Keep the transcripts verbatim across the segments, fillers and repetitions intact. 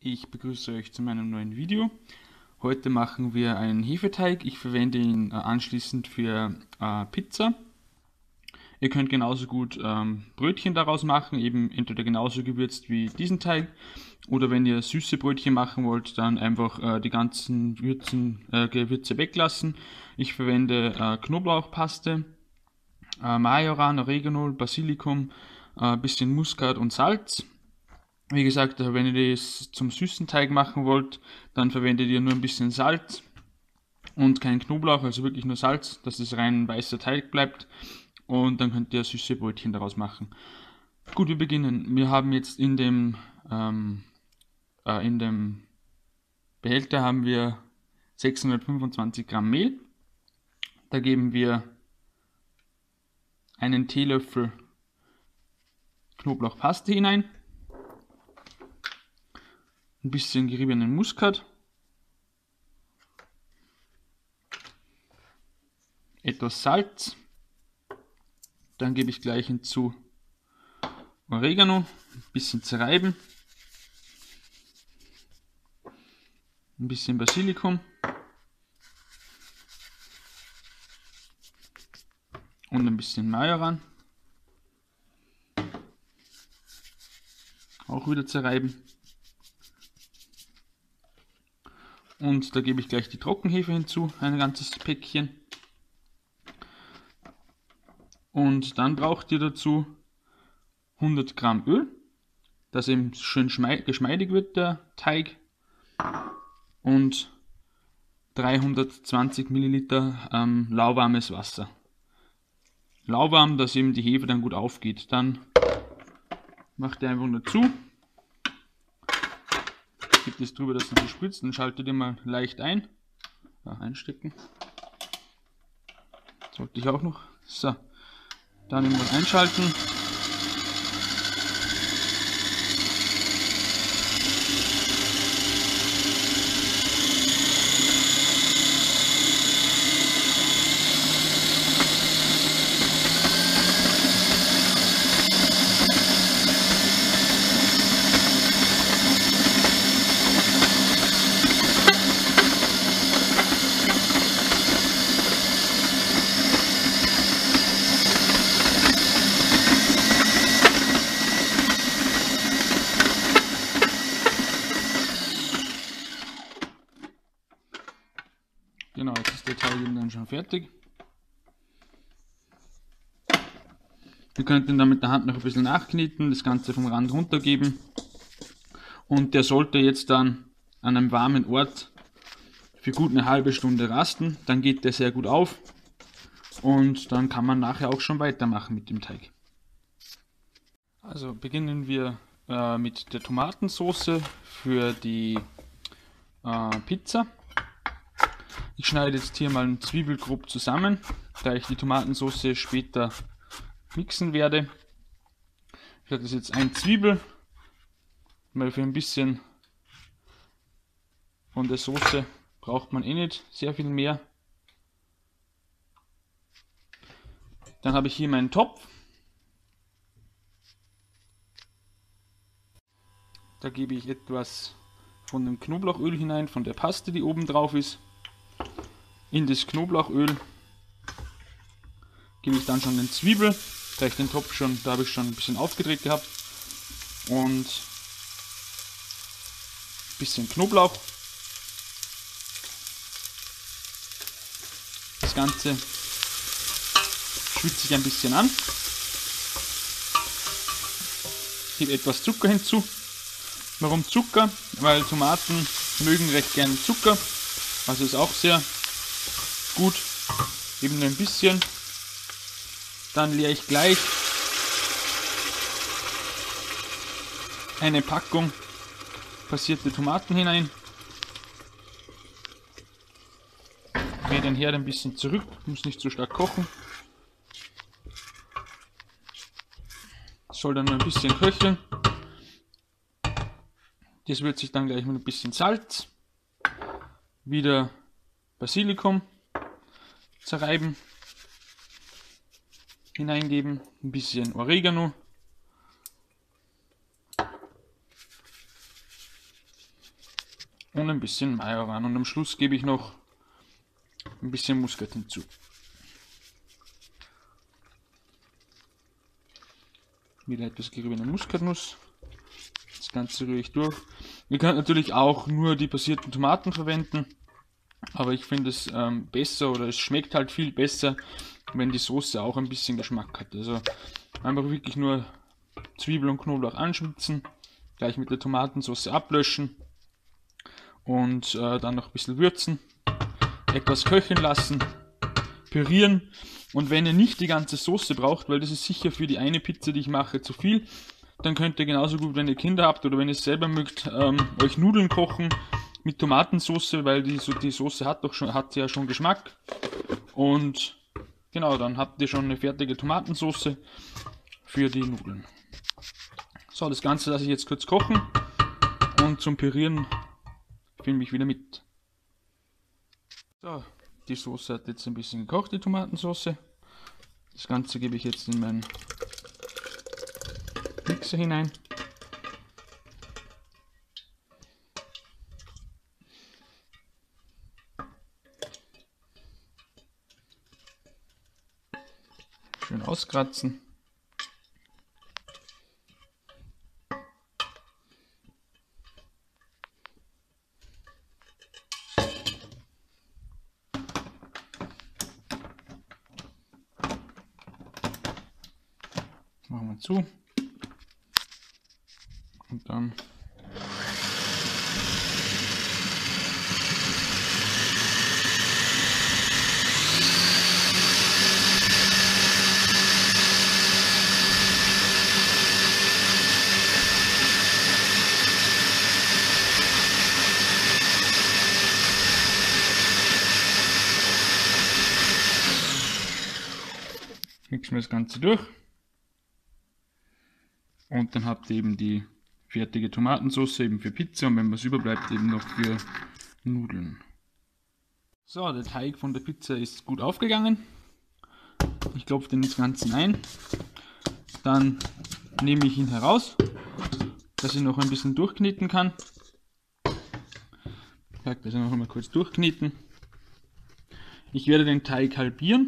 Ich begrüße euch zu meinem neuen Video. Heute machen wir einen Hefeteig. Ich verwende ihn äh, anschließend für äh, Pizza. Ihr könnt genauso gut ähm, Brötchen daraus machen, eben entweder genauso gewürzt wie diesen Teig. Oder wenn ihr süße Brötchen machen wollt, dann einfach äh, die ganzen Würzen, äh, Gewürze weglassen. Ich verwende äh, Knoblauchpaste, äh, Majoran, Oregano, Basilikum, ein äh, bisschen Muskat und Salz. Wie gesagt, wenn ihr das zum süßen Teig machen wollt, dann verwendet ihr nur ein bisschen Salz und kein Knoblauch, also wirklich nur Salz, dass es rein weißer Teig bleibt. Und dann könnt ihr süße Brötchen daraus machen. Gut, wir beginnen. Wir haben jetzt in dem, ähm, äh, in dem Behälter haben wir sechshundertfünfundzwanzig Gramm Mehl. Da geben wir einen Teelöffel Knoblauchpaste hinein, ein bisschen geriebenen Muskat, etwas Salz, dann gebe ich gleich hinzu Oregano, ein bisschen zerreiben, ein bisschen Basilikum und ein bisschen Majoran, auch wieder zerreiben. Und da gebe ich gleich die Trockenhefe hinzu, ein ganzes Päckchen. Und dann braucht ihr dazu hundert Gramm Öl, dass eben schön geschmeidig wird der Teig. Und dreihundertzwanzig Milliliter ähm, lauwarmes Wasser. Lauwarm, dass eben die Hefe dann gut aufgeht. Dann macht ihr einfach nur zu. Gibt es drüber, dass es spritzt, dann schaltet ihr mal leicht ein. Ja, einstecken. Sollte ich auch noch. So, dann irgendwann einschalten. Genau, jetzt ist der Teig dann schon fertig. Ihr könnt ihn dann mit der Hand noch ein bisschen nachkneten, das Ganze vom Rand runtergeben. Und der sollte jetzt dann an einem warmen Ort für gut eine halbe Stunde rasten. Dann geht der sehr gut auf und dann kann man nachher auch schon weitermachen mit dem Teig. Also beginnen wir äh, mit der Tomatensauce für die äh, Pizza. Ich schneide jetzt hier mal eine Zwiebel grob zusammen, da ich die Tomatensauce später mixen werde. Ich habe das jetzt ein Zwiebel, weil für ein bisschen von der Soße braucht man eh nicht sehr viel mehr. Dann habe ich hier meinen Topf. Da gebe ich etwas von dem Knoblauchöl hinein, von der Paste, die oben drauf ist. In das Knoblauchöl gebe ich dann schon den Zwiebel, da ich den Topf schon, da habe ich schon ein bisschen aufgedreht gehabt, und ein bisschen Knoblauch. Das Ganze schwitze ich ein bisschen an. Ich gebe etwas Zucker hinzu. Warum Zucker? Weil Tomaten mögen recht gerne Zucker, also ist auch sehr gut, eben nur ein bisschen. Dann leere ich gleich eine Packung passierte Tomaten hinein. Drehe den Herd ein bisschen zurück, muss nicht zu stark kochen. Soll dann nur ein bisschen köcheln. Das würze ich dann gleich mit ein bisschen Salz, wieder Basilikum zerreiben, hineingeben, ein bisschen Oregano, und ein bisschen Majoran. Und am Schluss gebe ich noch ein bisschen Muskat hinzu. Wieder etwas geriebene Muskatnuss. Das Ganze rühre ich durch. Ihr könnt natürlich auch nur die passierten Tomaten verwenden, aber ich finde es ähm, besser, oder es schmeckt halt viel besser, wenn die Soße auch ein bisschen Geschmack hat. Also einfach wirklich nur Zwiebel und Knoblauch anschwitzen, gleich mit der Tomatensauce ablöschen und äh, dann noch ein bisschen würzen, etwas köcheln lassen, pürieren. Und wenn ihr nicht die ganze Soße braucht, weil das ist sicher für die eine Pizza, die ich mache, zu viel, dann könnt ihr genauso gut, wenn ihr Kinder habt oder wenn ihr es selber mögt, ähm, euch Nudeln kochen mit Tomatensauce, weil die, so, die Soße hat doch schon, hat ja schon Geschmack. Und genau, dann habt ihr schon eine fertige Tomatensauce für die Nudeln. So, das Ganze lasse ich jetzt kurz kochen und zum Pürieren filme ich wieder mit. So, die Soße hat jetzt ein bisschen gekocht, die Tomatensauce. Das Ganze gebe ich jetzt in meinen Mixer hinein. Schön auskratzen. Machen wir zu. Und dann mixen wir das Ganze durch. Und dann habt ihr eben die fertige Tomatensauce eben für Pizza und wenn was überbleibt eben noch für Nudeln. So, der Teig von der Pizza ist gut aufgegangen. Ich klopfe den ins Ganze ein. Dann nehme ich ihn heraus, dass ich noch ein bisschen durchkneten kann. Ich werde das noch einmal kurz durchkneten. Ich werde den Teig halbieren.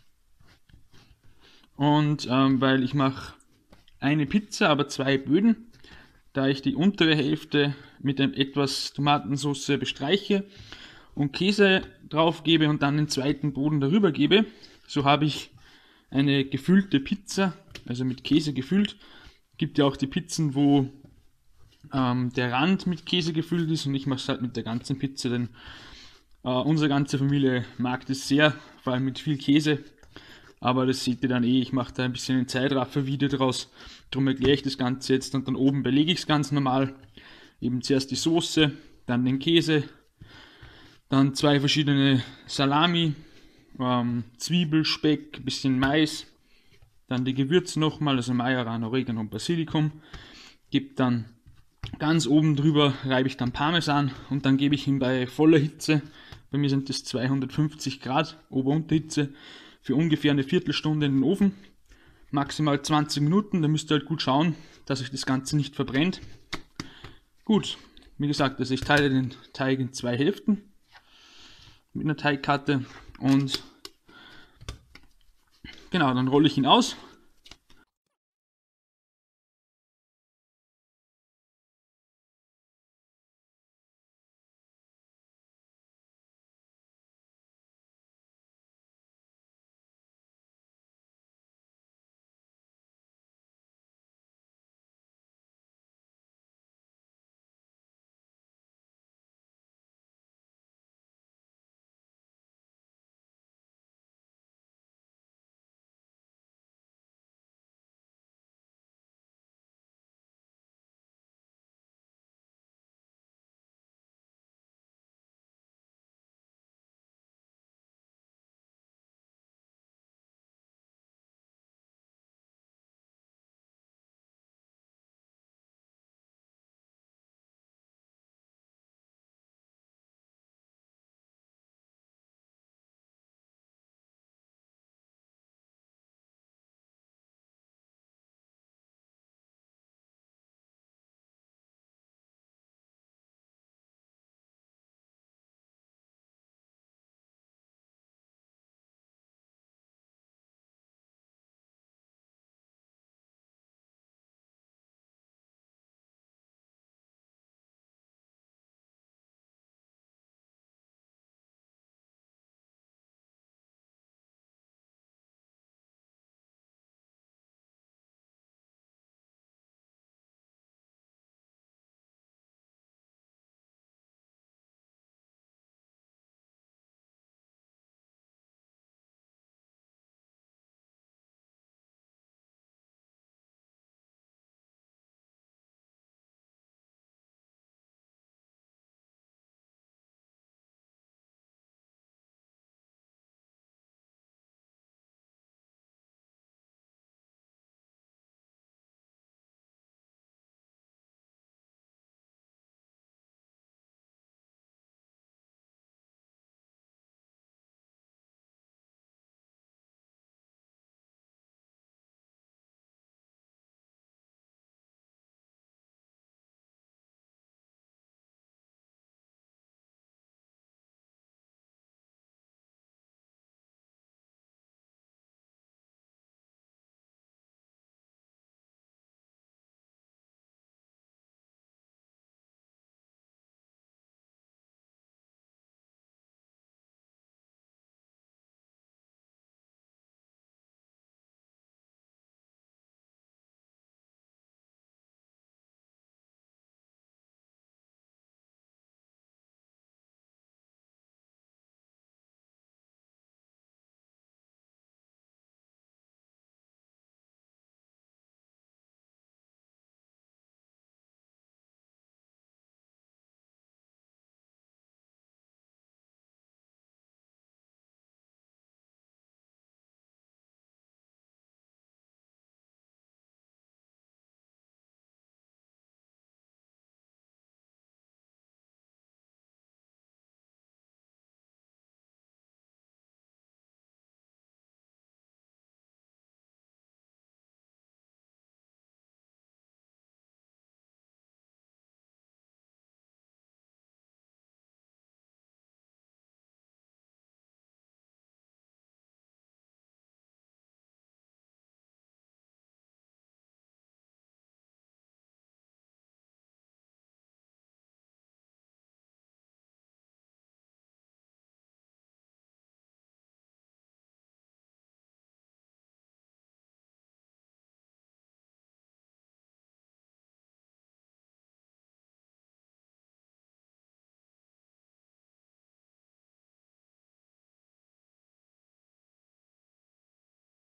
Und ähm, weil ich mache eine Pizza, aber zwei Böden, da ich die untere Hälfte mit etwas Tomatensauce bestreiche und Käse drauf gebe und dann den zweiten Boden darüber gebe, so habe ich eine gefüllte Pizza, also mit Käse gefüllt. Gibt ja auch die Pizzen, wo ähm, der Rand mit Käse gefüllt ist, und ich mache es halt mit der ganzen Pizza, denn äh, unsere ganze Familie mag das sehr, vor allem mit viel Käse. Aber das seht ihr dann eh, ich mache da ein bisschen ein Zeitraffer-Video draus, darum erkläre ich das Ganze jetzt, und dann oben belege ich es ganz normal. Eben zuerst die Soße, dann den Käse, dann zwei verschiedene Salami, ähm, Zwiebel, Speck, bisschen Mais, dann die Gewürze nochmal, also Majoran, Oregano und Basilikum. Gebe dann ganz oben drüber, reibe ich dann Parmesan und dann gebe ich ihn bei voller Hitze, bei mir sind das zweihundertfünfzig Grad Ober-Unterhitze, für ungefähr eine Viertelstunde in den Ofen, maximal zwanzig Minuten, da müsst ihr halt gut schauen, dass euch das Ganze nicht verbrennt. Gut, wie gesagt, also ich teile den Teig in zwei Hälften mit einer Teigkarte und genau, dann rolle ich ihn aus,